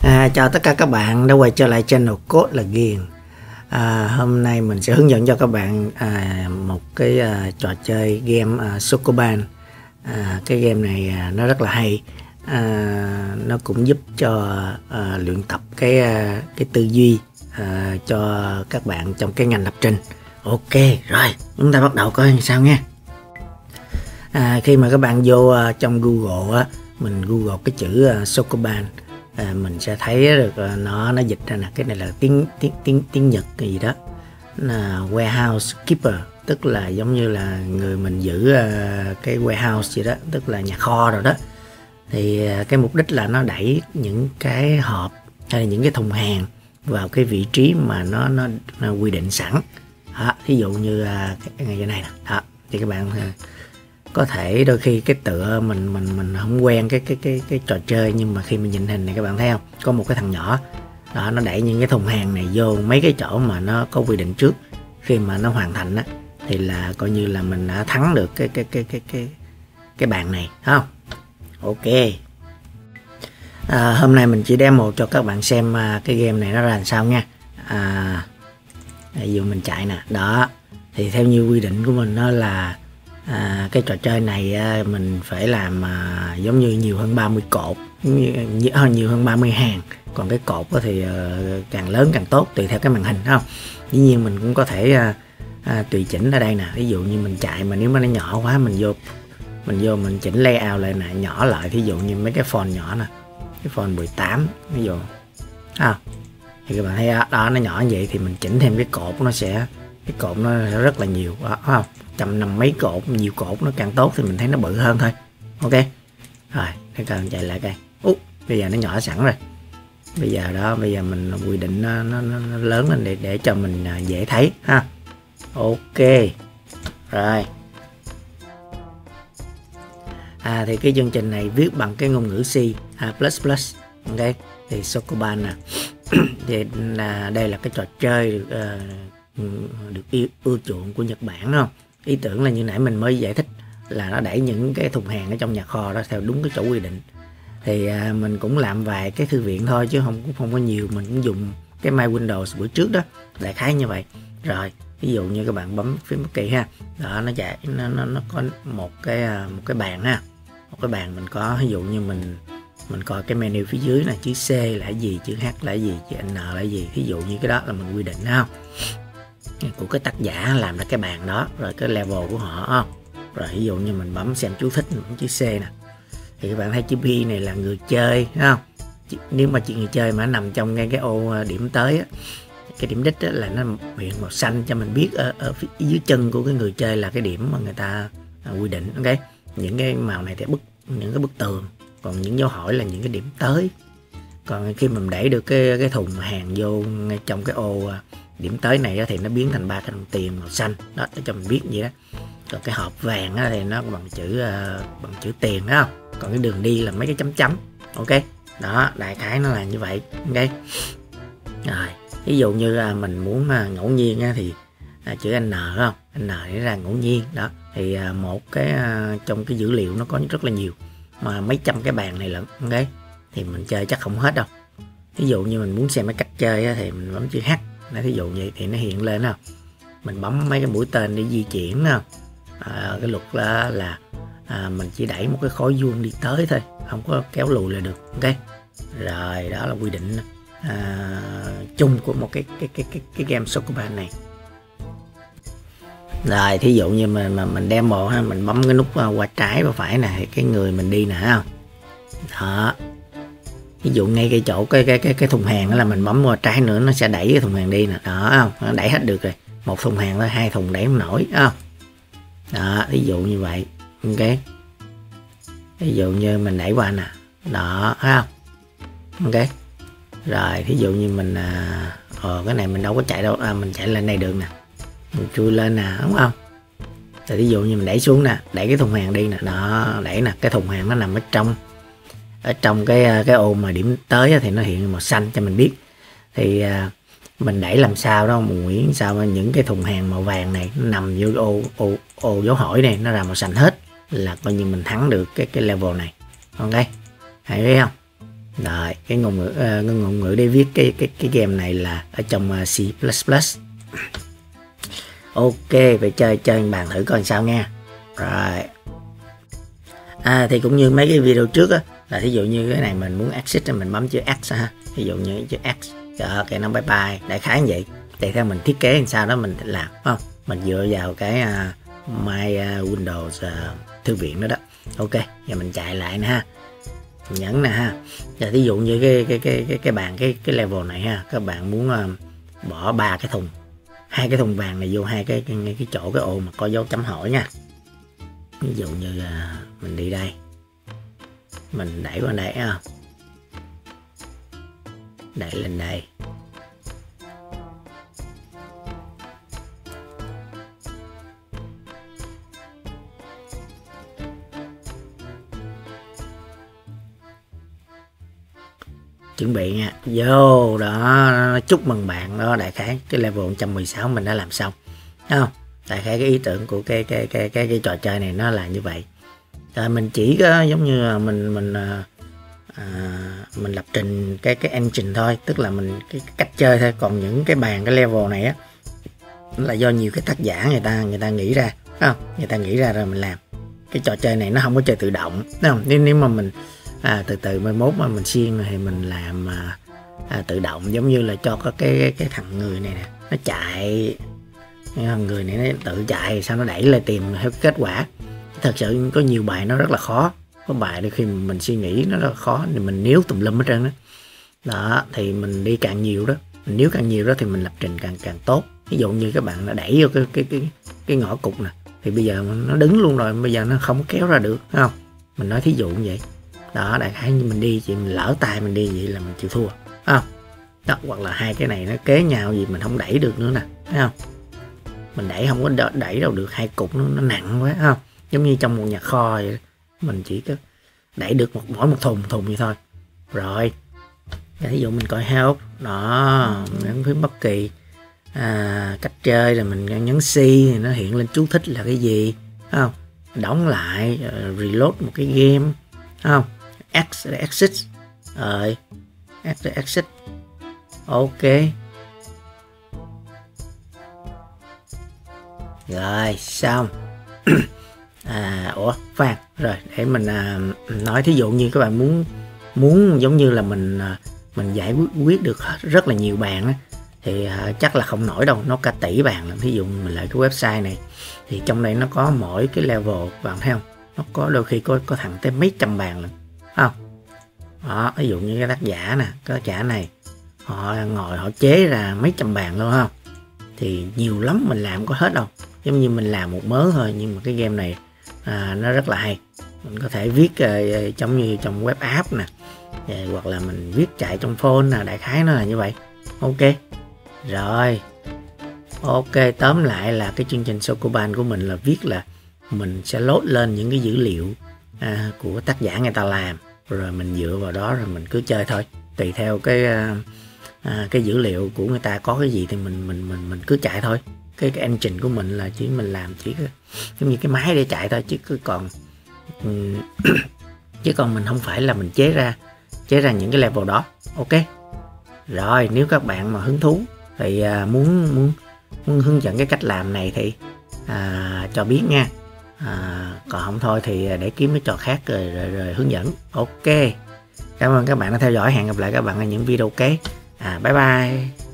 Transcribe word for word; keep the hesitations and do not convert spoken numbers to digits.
À, chào tất cả các bạn đã quay trở lại channel Code là Ghiền. À, hôm nay mình sẽ hướng dẫn cho các bạn à, một cái à, trò chơi game à, Sokoban. À, cái game này à, nó rất là hay. À, nó cũng giúp cho à, luyện tập cái à, cái tư duy à, cho các bạn trong cái ngành lập trình. Ok, rồi chúng ta bắt đầu coi sao nha. À, khi mà các bạn vô à, trong Google á, mình Google cái chữ à, Sokoban. À, mình sẽ thấy được nó nó dịch ra là cái này là tiếng tiếng tiếng tiếng Nhật cái gì đó là warehouse keeper, tức là giống như là người mình giữ uh, cái warehouse gì đó, tức là nhà kho rồi đó. Thì uh, cái mục đích là nó đẩy những cái hộp hay là những cái thùng hàng vào cái vị trí mà nó nó, nó quy định sẵn. Đó, ví dụ như uh, cái ngày này nè, đó thì các bạn uh, có thể đôi khi cái tựa mình mình mình không quen cái cái cái cái trò chơi, nhưng mà khi mình nhìn hình này các bạn thấy không, có một cái thằng nhỏ đó, nó đẩy những cái thùng hàng này vô mấy cái chỗ mà nó có quy định trước. Khi mà nó hoàn thành á thì là coi như là mình đã thắng được cái cái cái cái cái cái bàn này, không? Ok. À, hôm nay mình chỉ demo cho các bạn xem à, cái game này nó ra làm sao nha. À, ví dụ mình chạy nè, đó thì theo như quy định của mình nó là À, cái trò chơi này à, mình phải làm à, giống như nhiều hơn ba mươi cột, nhiều, nhiều hơn ba mươi hàng. Còn cái cột thì à, càng lớn càng tốt, tùy theo cái màn hình, không? Dĩ nhiên mình cũng có thể à, à, tùy chỉnh ở đây nè. Ví dụ như mình chạy mà nếu mà nó nhỏ quá, mình vô mình vô mình chỉnh layout lại nè, nhỏ lại. Ví dụ như mấy cái font nhỏ nè, cái font mười tám ví dụ, à, thì các bạn thấy đó, đó nó nhỏ như vậy thì mình chỉnh thêm cái cột, nó sẽ cái cột nó rất là nhiều đó, không? Trăm năm mấy cột, nhiều cột nó càng tốt thì mình thấy nó bự hơn thôi. Ok, rồi cái cần chạy lại cây. Út, bây giờ nó nhỏ sẵn rồi. Bây giờ đó, bây giờ mình quy định nó, nó, nó lớn lên để để cho mình dễ thấy ha. Ok, rồi. À thì cái chương trình này viết bằng cái ngôn ngữ C à, plus plus. Ok, thì Sokoban nè. Thì là đây là cái trò chơi được uh, được yêu, ưa chuộng của Nhật Bản, đúng không? Ý tưởng là như nãy mình mới giải thích là nó đẩy những cái thùng hàng ở trong nhà kho đó theo đúng cái chỗ quy định. Thì à, mình cũng làm vài cái thư viện thôi chứ không cũng không có nhiều. Mình cũng dùng cái My Windows bữa trước đó, đại khái như vậy. Rồi ví dụ như các bạn bấm phím bất kỳ ha, đó nó chạy nó nó, nó có một cái một cái bàn ha, một cái bàn mình có, ví dụ như mình mình coi cái menu phía dưới là chữ C là gì, chữ H là gì, chữ N là gì. Ví dụ như cái đó là mình quy định, không? Của cái tác giả làm ra cái bàn đó, rồi cái level của họ, không? Rồi ví dụ như mình bấm xem chú thích, mình bấm chữ C nè, thì các bạn thấy chữ B này là người chơi, đúng không? Nếu mà chị người chơi mà nằm trong ngay cái ô điểm tới á, cái điểm đích á, là nó hiện màu xanh cho mình biết ở, ở phía dưới chân của cái người chơi là cái điểm mà người ta à, quy định. Ok, những cái màu này thì bức những cái bức tường, còn những dấu hỏi là những cái điểm tới. Còn khi mình đẩy được cái cái thùng hàng vô ngay trong cái ô điểm tới này thì nó biến thành ba cái đồng tiền màu xanh đó, để cho mình biết vậy đó. Còn cái hộp vàng thì nó bằng chữ uh, bằng chữ tiền, đó không? Còn cái đường đi là mấy cái chấm chấm. Ok, đó đại khái nó là như vậy. Ok, rồi ví dụ như uh, mình muốn uh, ngẫu nhiên uh, thì uh, chữ N, không? N để ra ngẫu nhiên đó. Thì uh, một cái uh, trong cái dữ liệu nó có rất là nhiều, mà mấy trăm cái bàn này lận. Ok, thì mình chơi chắc không hết đâu. Ví dụ như mình muốn xem cái cách chơi uh, thì mình bấm chữ H. Nó ví dụ vậy thì nó hiện lên, không? Mình bấm mấy cái mũi tên để di chuyển, không? À, cái luật là, là à, mình chỉ đẩy một cái khối vuông đi tới thôi, không có kéo lùi là được. Ok, rồi đó là quy định à, chung của một cái cái cái cái, cái game Sokoban này. Rồi thí dụ như mình mà mình demo ha, mình bấm cái nút qua trái qua phải nè, thì cái người mình đi nè, không? Đó, ví dụ ngay cái chỗ cái cái cái cái thùng hàng đó là mình bấm qua trái nữa, nó sẽ đẩy cái thùng hàng đi nè, đó không? Nó đẩy hết được rồi. Một thùng hàng thôi, hai thùng đẩy không nổi, không? Đó, ví dụ như vậy. Ok, ví dụ như mình đẩy qua nè, đó, thấy không? Ok, rồi ví dụ như mình à, ờ, cái này mình đâu có chạy đâu, à, mình chạy lên đây được nè, mình chui lên nè, đúng không? Rồi ví dụ như mình đẩy xuống nè, đẩy cái thùng hàng đi nè, đó, đẩy nè, cái thùng hàng nó nằm ở trong ở trong cái cái ô mà điểm tới thì nó hiện màu xanh cho mình biết. Thì à, mình đẩy làm sao đó, mình nghĩ sao mà những cái thùng hàng màu vàng này nó nằm vô ô ô ô dấu hỏi này, nó ra màu xanh hết, là coi như mình thắng được cái cái level này. Ok, hãy thấy không? Rồi, cái ngôn ngữ uh, ngôn ngữ để viết cái cái cái game này là ở trong uh, C plus plus. Ok, vậy chơi chơi bàn thử coi sao nha. Rồi. À thì cũng như mấy cái video trước á, là thí dụ như cái này mình muốn exit thì mình bấm chữ X ha. Ví dụ như chữ X. Rồi cái nó bye bye, đại khái như vậy. Tùy theo mình thiết kế làm sao đó mình làm, không? Mình dựa vào cái uh, My uh, Windows uh, thư viện đó đó. Ok, giờ mình chạy lại nè ha. Nhấn nè ha. Giờ thí dụ như cái cái cái cái cái bàn cái cái level này ha, các bạn muốn uh, bỏ ba cái thùng, hai cái thùng vàng này vô hai cái cái, cái chỗ cái ô mà có dấu chấm hỏi nha. Ví dụ như uh, mình đi đây, mình đẩy qua đây ha, đẩy lên đây. Chuẩn bị nha, vô đó, chúc mừng bạn đó. Đại khái cái level một trăm mười sáu mình đã làm xong, thấy không? Đại khái cái ý tưởng của cái cái cái cái cái trò chơi này nó là như vậy. Rồi mình chỉ có giống như là mình mình à, mình lập trình cái cái engine thôi, tức là mình cái, cái cách chơi thôi. Còn những cái bàn cái level này á là do nhiều cái tác giả người ta người ta nghĩ ra, thấy không? Người ta nghĩ ra rồi mình làm. Cái trò chơi này nó không có chơi tự động, thấy không? Nếu nếu mà mình À, từ từ mai mốt mà mình xuyên thì mình làm à, à, tự động, giống như là cho có cái, cái cái thằng người này nè nó chạy, thằng người này nó tự chạy sao nó đẩy lên tìm theo kết quả. Thật sự có nhiều bài nó rất là khó, có bài đôi khi mình suy nghĩ nó rất là khó thì mình níu tùm lum hết trơn đó. Đó thì mình đi càng nhiều đó, mình níu càng nhiều đó thì mình lập trình càng càng tốt. Ví dụ như các bạn nó đẩy vô cái cái cái cái ngõ cụt nè, thì bây giờ nó đứng luôn rồi, bây giờ nó không kéo ra được, thấy không? Mình nói thí dụ như vậy. Đó, đại khái như mình đi chị mình lỡ tay mình đi vậy là mình chịu thua, không? Đó, hoặc là hai cái này nó kế nhau gì mình không đẩy được nữa nè, thấy không? Mình đẩy không có đẩy đâu được, hai cục nó, nó nặng quá, không? Giống như trong một nhà kho vậy, mình chỉ có đẩy được một mỗi một thùng thùng vậy thôi. Rồi, ví dụ mình coi help, đó, nhấn phím bất kỳ à, cách chơi rồi mình nhấn C thì nó hiện lên chú thích là cái gì, không? Đóng lại, uh, reload một cái game, không? X để exit, rồi X để exit, ok. Rồi xong. à ủa khoan, rồi để mình à, nói thí dụ như các bạn muốn muốn giống như là mình à, mình giải quyết được rất là nhiều bàn á, thì à, chắc là không nổi đâu, nó cả tỷ bàn lắm. Ví dụ mình lại cái website này thì trong đây nó có mỗi cái level, bạn thấy không? Nó có đôi khi có có thằng tới mấy trăm bàn lận, không? Đó, ví dụ như cái tác giả nè, cái tác giả này họ ngồi họ chế ra mấy trăm bàn luôn, không? Thì nhiều lắm, mình làm có hết đâu. Giống như mình làm một mớ thôi, nhưng mà cái game này à, nó rất là hay. Mình có thể viết uh, giống như trong web app nè, và, hoặc là mình viết chạy trong phone nè, đại khái nó là như vậy. Ok. Rồi. Ok, tóm lại là cái chương trình Sokoban của mình là viết là mình sẽ load lên những cái dữ liệu à, của tác giả người ta làm, rồi mình dựa vào đó rồi mình cứ chơi thôi. Tùy theo cái à, à, cái dữ liệu của người ta có cái gì thì mình mình mình mình cứ chạy thôi. Cái cái engine của mình là chỉ mình làm chỉ giống như cái máy để chạy thôi, chứ cứ còn chứ còn mình không phải là mình chế ra chế ra những cái level đó. Ok. Rồi, nếu các bạn mà hứng thú thì à, muốn muốn muốn hướng dẫn cái cách làm này thì à, cho biết nha. À, còn không thôi thì để kiếm cái trò khác rồi, rồi, rồi hướng dẫn. Ok. Cảm ơn các bạn đã theo dõi, hẹn gặp lại các bạn ở những video kế. À, bye bye.